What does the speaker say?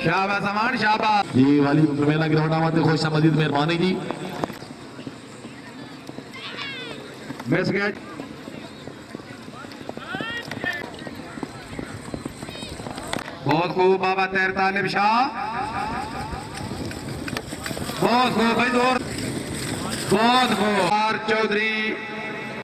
शाबाश अमान शाबाश जी वाली मेला ग्राउंड आवाते खुश मजीद मेहरबानी जी मिस गए बहुत खूब बाबा तैर तालिब शाह बहुत खूब भाई जोर बहुत खूब चौधरी